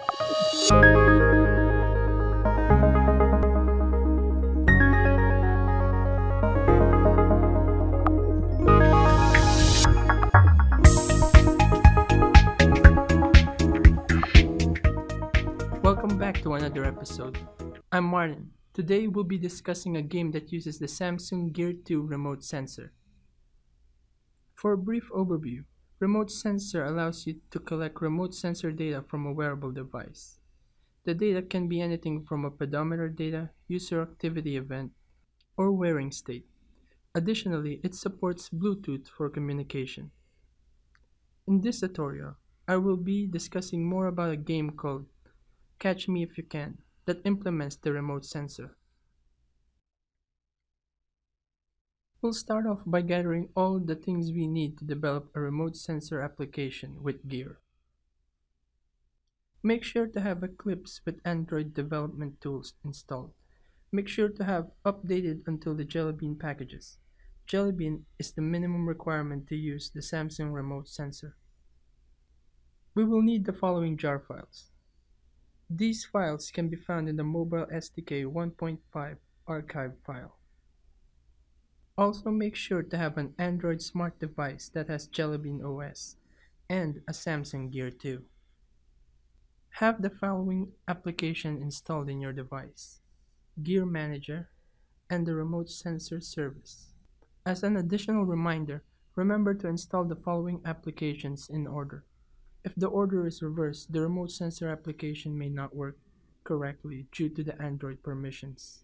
Welcome back to another episode. I'm Martin. Today we'll be discussing a game that uses the Samsung Gear 2 remote sensor. For a brief overview, remote sensor allows you to collect remote sensor data from a wearable device. The data can be anything from a pedometer data, user activity event, or wearing state. Additionally, it supports Bluetooth for communication. In this tutorial, I will be discussing more about a game called Catch Me If You Can that implements the remote sensor. We'll start off by gathering all the things we need to develop a remote sensor application with Gear. Make sure to have Eclipse with Android development tools installed. Make sure to have updated until the Jelly Bean packages. Jelly Bean is the minimum requirement to use the Samsung remote sensor. We will need the following jar files. These files can be found in the Mobile SDK 1.5 archive file. Also make sure to have an Android smart device that has Jelly Bean OS and a Samsung Gear 2. Have the following application installed in your device: Gear Manager and the Remote Sensor Service. As an additional reminder, remember to install the following applications in order. If the order is reversed, the remote sensor application may not work correctly due to the Android permissions.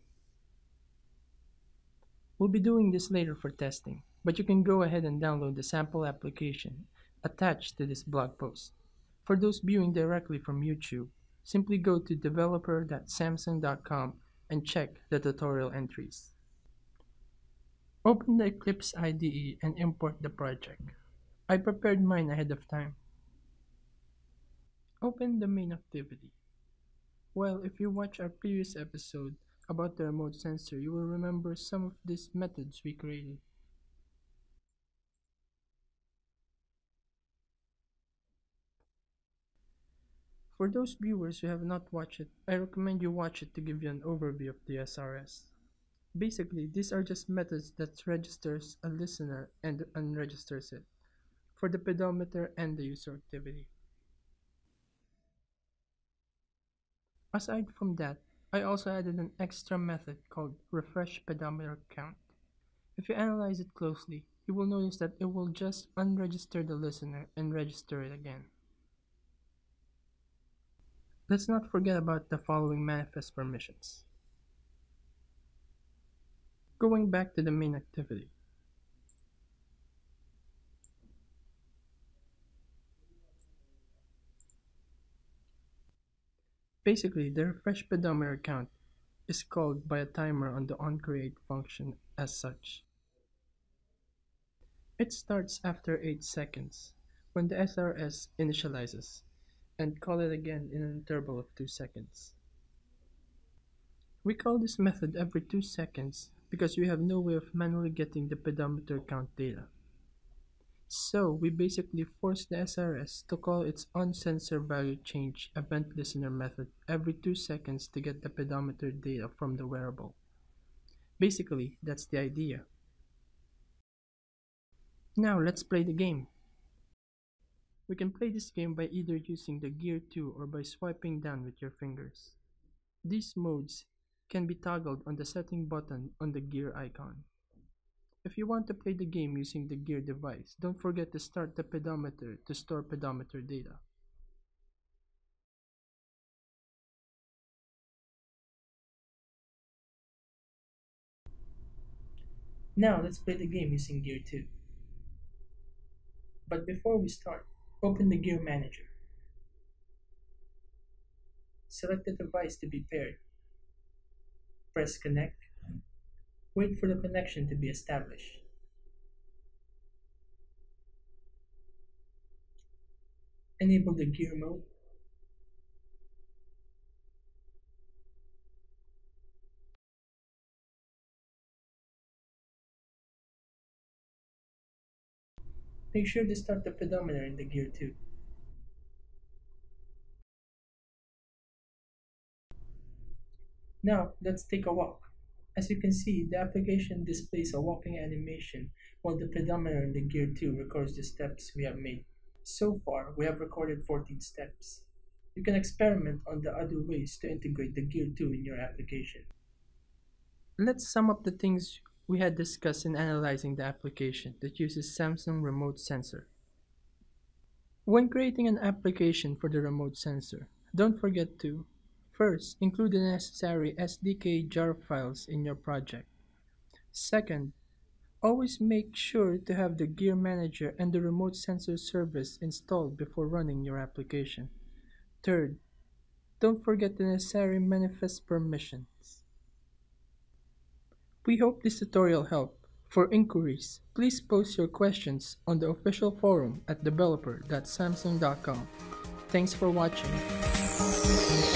We'll be doing this later for testing, but you can go ahead and download the sample application attached to this blog post. For those viewing directly from YouTube, simply go to developer.samsung.com and check the tutorial entries. Open the Eclipse IDE and import the project. I prepared mine ahead of time. Open the main activity. Well, if you watch our previous episode about the remote sensor, you will remember some of these methods we created. For those viewers who have not watched it, I recommend you watch it to give you an overview of the SRS. Basically, these are just methods that registers a listener and unregisters it for the pedometer and the user activity. Aside from that, I also added an extra method called refresh pedometer count. If you analyze it closely, you will notice that it will just unregister the listener and register it again. Let's not forget about the following manifest permissions. Going back to the main activity. Basically, the refresh pedometer count is called by a timer on the onCreate function as such. It starts after 8 seconds when the SRS initializes, and call it again in an interval of 2 seconds. We call this method every 2 seconds because we have no way of manually getting the pedometer count data. So we basically force the SRS to call its onSensor value change event listener method every 2 seconds to get the pedometer data from the wearable. Basically, that's the idea. Now let's play the game. We can play this game by either using the Gear 2 or by swiping down with your fingers. These modes can be toggled on the setting button on the Gear icon. If you want to play the game using the Gear device, don't forget to start the pedometer to store pedometer data. Now let's play the game using Gear 2. But before we start, open the Gear Manager. Select the device to be paired. Press Connect. Wait for the connection to be established. Enable the Gear mode. Make sure to start the pedometer in the Gear 2. Now, let's take a walk. As you can see, the application displays a walking animation while the pedometer in the Gear 2 records the steps we have made. So far, we have recorded 14 steps. You can experiment on the other ways to integrate the Gear 2 in your application. Let's sum up the things we had discussed in analyzing the application that uses Samsung remote sensor. When creating an application for the remote sensor, don't forget to first, include the necessary SDK jar files in your project. Second, always make sure to have the Gear Manager and the remote sensor service installed before running your application. Third, don't forget the necessary manifest permissions. We hope this tutorial helped. For inquiries, please post your questions on the official forum at developer.samsung.com. Thanks for watching.